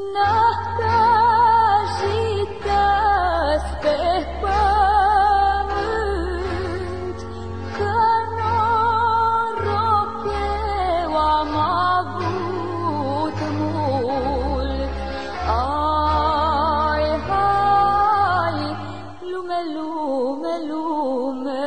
Năstăjități pe pământ, că noroc eu am avut mult. Ai, hai, lume, lume, lume.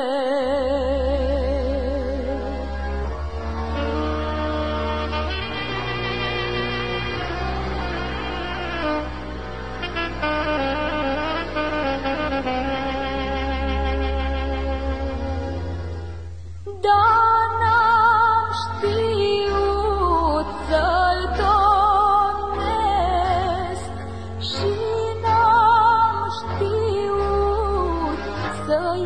Dar n-am știut să-l domnesc și n-am știut să-i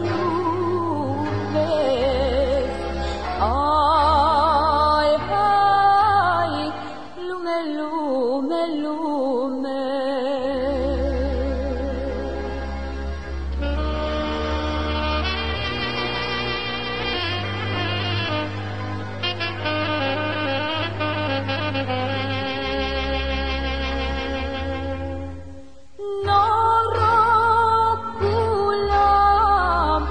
iubesc. Ai, hai, lume, lume, lume. Norocul am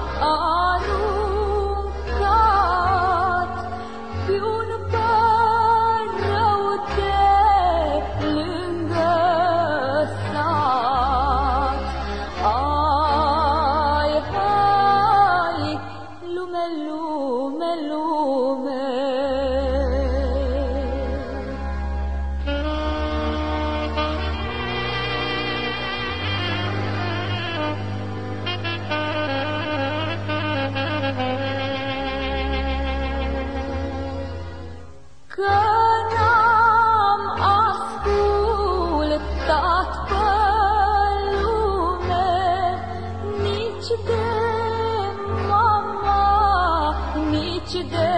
aruncat pe-un părău de lângă sat. Ai, hai, lume, lume, lume. Că n-am ascultat pe lume, nici de mama, nici de